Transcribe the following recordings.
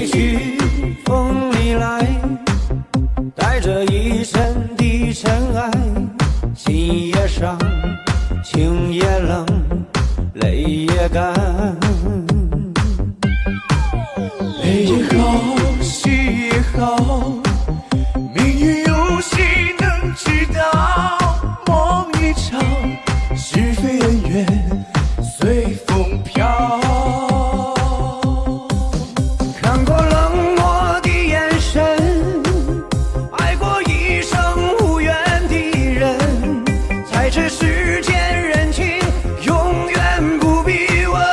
里去，风里来，带着一身的尘埃，心也伤，情也冷，泪也干。 泪也好，喜也好，命运有谁能知道？梦一场，是非恩怨随风飘。 看过冷漠的眼神，爱过一生无缘的人，才知世间人情永远不必问。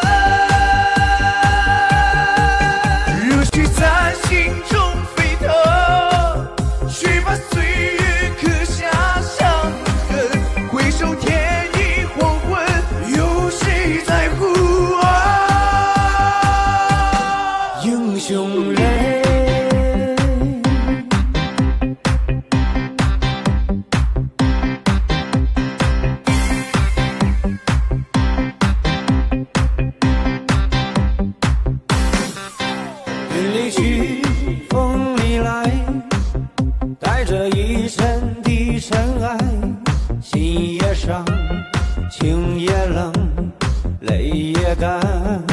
热血在心中沸腾，去把岁月刻下伤痕。回首天已黄昏，有谁在乎啊？ 英雄泪。云里去，风里来，带着一身的尘埃，心也伤，情也冷，泪也干。